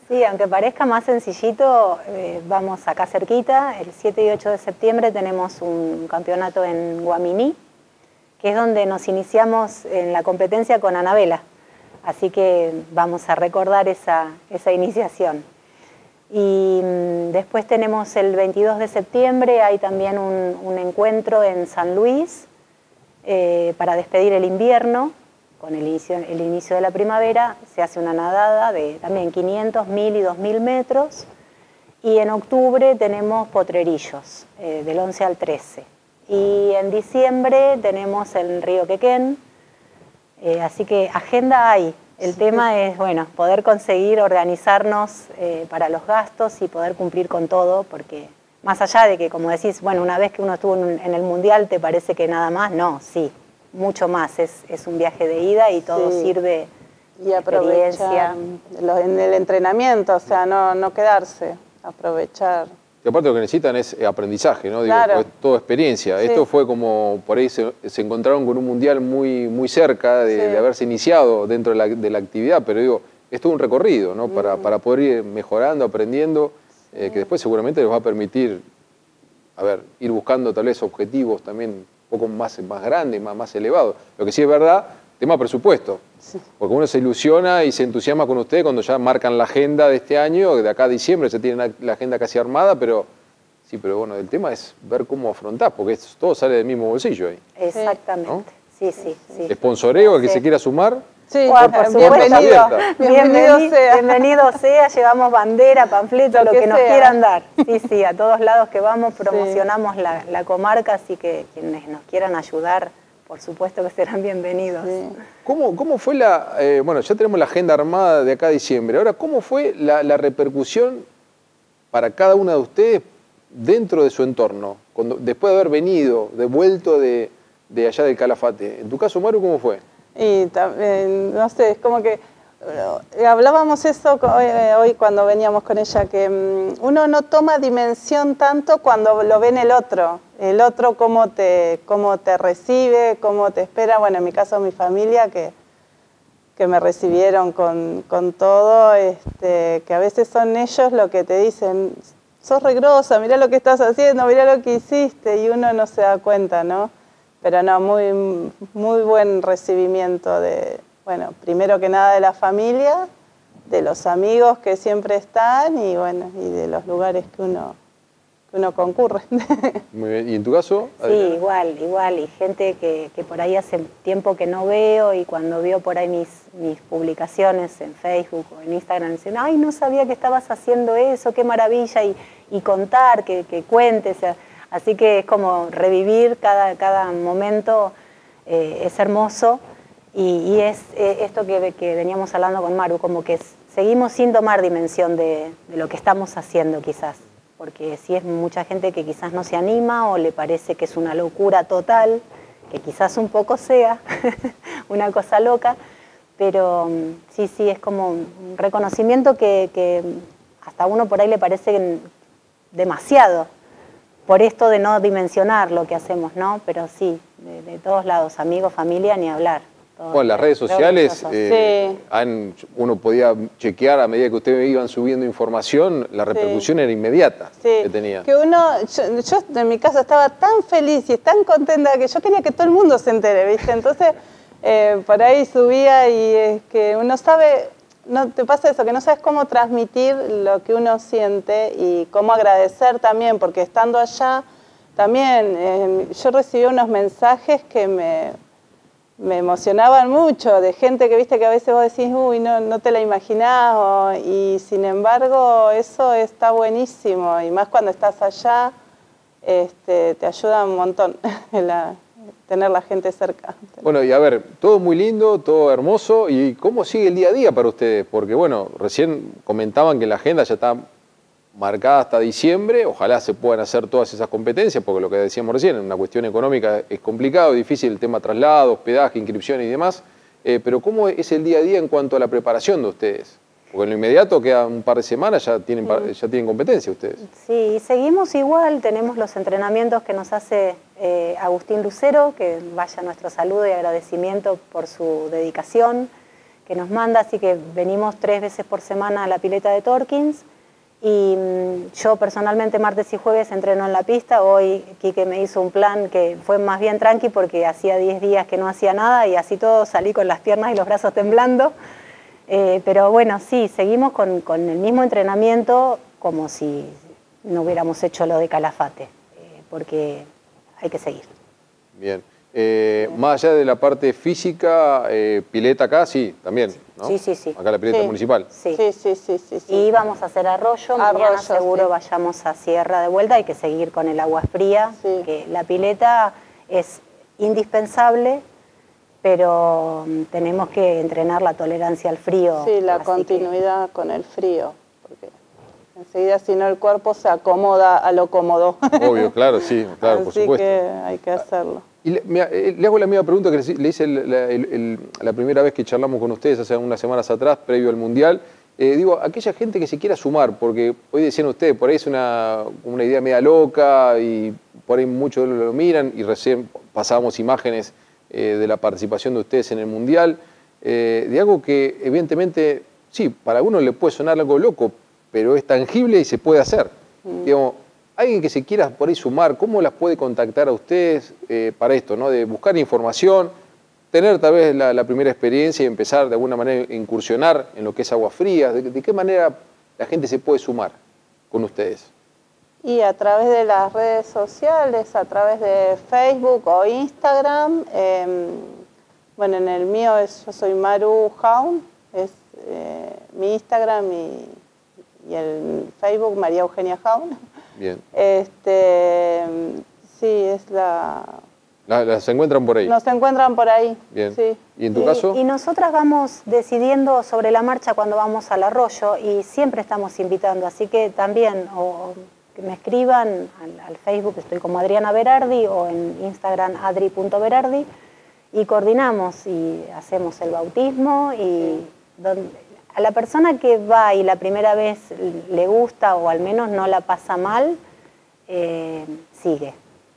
Sí, aunque parezca más sencillito, vamos acá cerquita. El 7 y 8 de septiembre tenemos un campeonato en Guaminí, que es donde nos iniciamos en la competencia con Anabela. Así que vamos a recordar esa iniciación. Y después tenemos el 22 de septiembre, hay también un encuentro en San Luis para despedir el invierno. Con el inicio de la primavera se hace una nadada de también 500, 1000 y 2000 metros. Y en octubre tenemos Potrerillos, del 11 al 13. Y en diciembre tenemos el río Quequén. Así que agenda hay. El tema es, bueno, poder conseguir organizarnos para los gastos y poder cumplir con todo, porque más allá de que, como decís, bueno, una vez que uno estuvo en el Mundial, ¿te parece que nada más? No, sí, mucho más. Es un viaje de ida y todo sirve. Y aprovechar en el entrenamiento, o sea, no quedarse, aprovechar. Y aparte lo que necesitan es aprendizaje, ¿no? Claro. Digo, es toda experiencia. Esto fue como, por ahí se encontraron con un mundial muy cerca de haberse iniciado dentro de la actividad, pero digo, es todo un recorrido, ¿no? Para poder ir mejorando, aprendiendo, que después seguramente les va a permitir, ir buscando tal vez objetivos también un poco más grandes, más elevados. Lo que sí es verdad, tema presupuesto. Porque uno se ilusiona y se entusiasma con ustedes cuando ya marcan la agenda de este año, de acá a diciembre se tiene la agenda casi armada, pero bueno, el tema es ver cómo afrontar, porque todo sale del mismo bolsillo ahí. Exactamente, ¿no? Sí. ¿Sponsoreo el que se quiera sumar? Sí, por bienvenido sea. Bienvenido sea, llevamos bandera, panfleto, lo que nos quieran dar. Sí, a todos lados que vamos promocionamos la comarca, así que quienes nos quieran ayudar, por supuesto que serán bienvenidos. Sí. ¿Cómo fue bueno, ya tenemos la agenda armada de acá a diciembre. Ahora, ¿cómo fue la repercusión para cada una de ustedes dentro de su entorno? Después de haber venido, vuelto de allá del Calafate. En tu caso, Maru, ¿cómo fue? Y también, no sé, es como que hablábamos eso hoy cuando veníamos con ella, que uno no toma dimensión tanto cuando lo ve en el otro cómo te recibe, cómo te espera. Bueno, en mi caso mi familia que me recibieron con todo, que a veces son ellos lo que te dicen, sos re grosa, mirá lo que estás haciendo, mirá lo que hiciste, y uno no se da cuenta, ¿no? Pero no, muy buen recibimiento bueno, primero que nada de la familia, de los amigos que siempre están y bueno, y de los lugares que uno concurre. Muy bien. ¿Y en tu caso? Sí, igual. Y gente que por ahí hace tiempo que no veo y cuando veo por ahí mis publicaciones en Facebook o en Instagram, dicen, ay, no sabía que estabas haciendo eso, qué maravilla, y contar, que cuentes. Así que es como revivir cada momento, es hermoso. Y es esto que veníamos hablando con Maru, como que seguimos sin tomar dimensión de lo que estamos haciendo quizás. Porque sí es mucha gente que quizás no se anima o le parece que es una locura total, que quizás un poco sea una cosa loca, pero sí, es como un reconocimiento que hasta uno por ahí le parece demasiado, por esto de no dimensionar lo que hacemos, ¿no? Pero sí, de todos lados, amigos, familia, ni hablar. Bueno, las redes sociales, uno podía chequear a medida que ustedes iban subiendo información, la repercusión era inmediata que tenía. Que yo en mi caso estaba tan feliz y tan contenta que yo quería que todo el mundo se entere, ¿viste? Entonces, por ahí subía y es que uno sabe, no te pasa eso, que no sabes cómo transmitir lo que uno siente y cómo agradecer también, porque estando allá, también yo recibí unos mensajes que me emocionaban mucho, de gente que viste que a veces vos decís, uy, no te la imaginás, y sin embargo eso está buenísimo, y más cuando estás allá, te ayuda un montón tener la gente cerca. Bueno, y a ver, todo muy lindo, todo hermoso, ¿y cómo sigue el día a día para ustedes? Porque bueno, recién comentaban que la agenda ya está marcada hasta diciembre, ojalá se puedan hacer todas esas competencias, porque lo que decíamos recién, en una cuestión económica es complicado, difícil el tema traslado, hospedaje, inscripción y demás, pero ¿cómo es el día a día en cuanto a la preparación de ustedes? Porque en lo inmediato queda un par de semanas, ya tienen competencia ustedes. Sí, seguimos igual, tenemos los entrenamientos que nos hace Agustín Lucero, que vaya nuestro saludo y agradecimiento por su dedicación, que nos manda, así que venimos 3 veces por semana a la pileta de Torkins. Y yo personalmente martes y jueves entreno en la pista. Hoy Quique me hizo un plan que fue más bien tranqui porque hacía 10 días que no hacía nada y así todo salí con las piernas y los brazos temblando. Pero bueno, sí, seguimos con el mismo entrenamiento como si no hubiéramos hecho lo de Calafate, porque hay que seguir. Bien. Más allá de la parte física, pileta acá, sí, también, ¿no? Sí, sí, sí. Acá la pileta municipal. Sí. Sí. Y vamos a hacer arroyo, mañana seguro vayamos a Sierra de vuelta, hay que seguir con el agua fría, que la pileta es indispensable, pero tenemos que entrenar la tolerancia al frío. Sí, la continuidad con el frío, porque enseguida si no el cuerpo se acomoda a lo cómodo. Obvio, claro, sí, claro, por supuesto. Así que hay que hacerlo. Y le hago la misma pregunta que le hice la primera vez que charlamos con ustedes hace unas semanas atrás, previo al Mundial. Digo, aquella gente que se quiera sumar, porque hoy decían ustedes, por ahí es una idea media loca y por ahí muchos lo miran y recién pasábamos imágenes de la participación de ustedes en el Mundial, de algo que evidentemente, sí, para uno le puede sonar algo loco, pero es tangible y se puede hacer. Digamos, alguien que se quiera por ahí sumar, ¿cómo las puede contactar a ustedes para esto, ¿no? De buscar información, tener tal vez la primera experiencia y empezar de alguna manera a incursionar en lo que es aguas frías? ¿De qué manera la gente se puede sumar con ustedes? Y a través de las redes sociales, a través de Facebook o Instagram. Bueno, en el mío yo soy Maru Jaun, es mi Instagram y el Facebook María Eugenia Jaun. Bien. Sí, es la... ¿Se encuentran por ahí? Nos encuentran por ahí. Bien. Sí. ¿Y en tu caso? Y nosotras vamos decidiendo sobre la marcha cuando vamos al arroyo y siempre estamos invitando, así que también o que me escriban al Facebook, estoy como Adriana Berardi, o en Instagram adri.berardi, y coordinamos y hacemos el bautismo y a la persona que va y la primera vez le gusta o al menos no la pasa mal, sigue.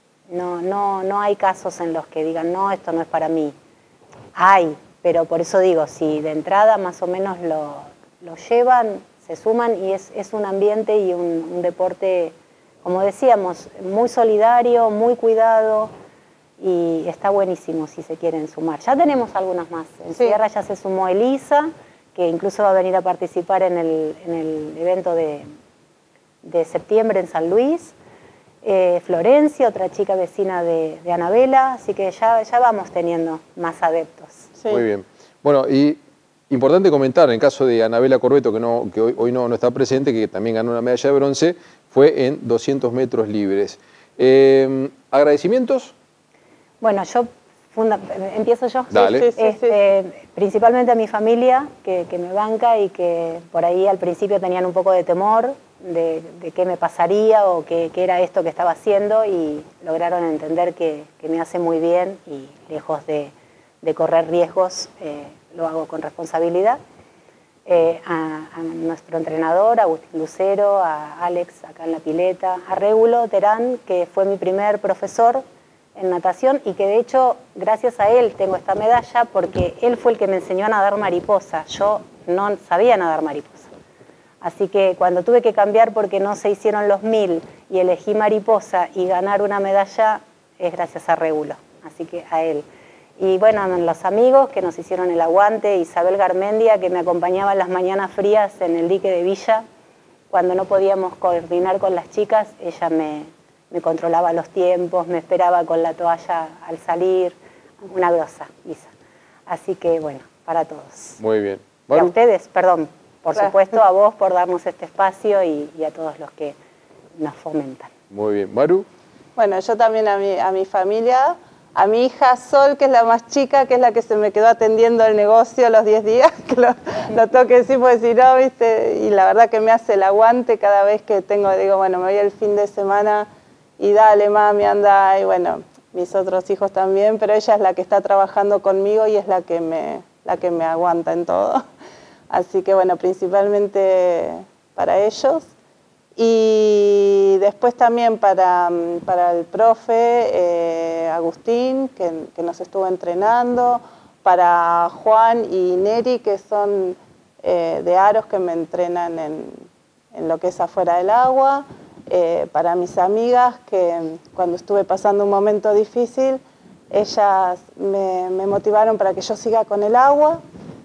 No hay casos en los que digan, no, esto no es para mí. Hay, pero por eso digo, si de entrada más o menos lo llevan, se suman y es un ambiente y un deporte, como decíamos, muy solidario, muy cuidado y está buenísimo si se quieren sumar. Ya tenemos algunas más. En Sierra ya se sumó Elisa, que incluso va a venir a participar en el evento de septiembre en San Luis. Florencia, otra chica vecina de Anabela, así que ya vamos teniendo más adeptos. Sí. Muy bien. Bueno, y importante comentar, en el caso de Anabela Corbeto, que hoy no está presente, que también ganó una medalla de bronce, fue en 200 metros libres. ¿Agradecimientos? Bueno, ¿empiezo yo? Dale. Principalmente a mi familia, que me banca y que por ahí al principio tenían un poco de temor de qué me pasaría o qué era esto que estaba haciendo y lograron entender que me hace muy bien y lejos de correr riesgos, lo hago con responsabilidad. A nuestro entrenador, a Agustín Lucero, a Alex acá en la pileta, a Régulo Terán, que fue mi primer profesor en natación y que de hecho gracias a él tengo esta medalla porque él fue el que me enseñó a nadar mariposa. Yo no sabía nadar mariposa. Así que cuando tuve que cambiar porque no se hicieron los 1000 y elegí mariposa y ganar una medalla es gracias a Régulo, así que a él. Y bueno, los amigos que nos hicieron el aguante, Isabel Garmendia, que me acompañaba en las mañanas frías en el dique de Villa, cuando no podíamos coordinar con las chicas, ella me controlaba los tiempos, me esperaba con la toalla al salir, una grosa, Isa. Así que bueno, para todos. Muy bien. Y a ustedes, perdón, por supuesto a vos por darnos este espacio y a todos los que nos fomentan. Muy bien. ¿Maru? Bueno, yo también a mi familia, a mi hija Sol, que es la más chica, que es la que se me quedó atendiendo el negocio los 10 días, que lo tengo que decir porque si no, ¿viste? Y la verdad que me hace el aguante cada vez que digo, bueno, me voy el fin de semana y dale, mami, anda, y bueno, mis otros hijos también, pero ella es la que está trabajando conmigo y es la que me aguanta en todo. Así que bueno, principalmente para ellos. Y después también para el profe Agustín, que nos estuvo entrenando, para Juan y Neri, que son de aros, que me entrenan en lo que es afuera del agua, para mis amigas, que cuando estuve pasando un momento difícil, ellas me motivaron para que yo siga con el agua,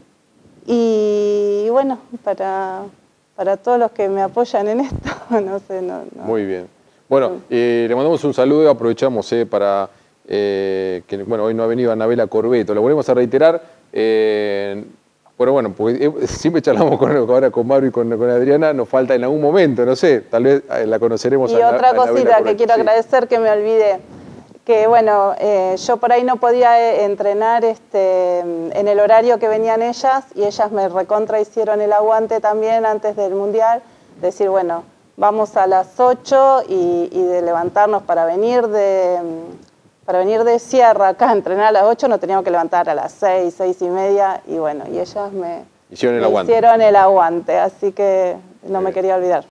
y bueno, para todos los que me apoyan en esto, no sé. Muy bien. Bueno, le mandamos un saludo y aprovechamos para que bueno, hoy no ha venido Anabela Corbeto, lo volvemos a reiterar. Pero bueno, porque siempre charlamos ahora con Maru y con Adriana, nos falta en algún momento, no sé, tal vez la conoceremos. Y otra cosita que quiero agradecer, que me olvidé, que bueno, yo por ahí no podía entrenar en el horario que venían ellas, y ellas me recontra hicieron el aguante también antes del Mundial, decir, bueno, vamos a las 8 y de levantarnos para venir de Sierra acá a entrenar a las 8, nos teníamos que levantar a las 6, 6 y media, y bueno, y ellas me hicieron el aguante, así que no me quería olvidar.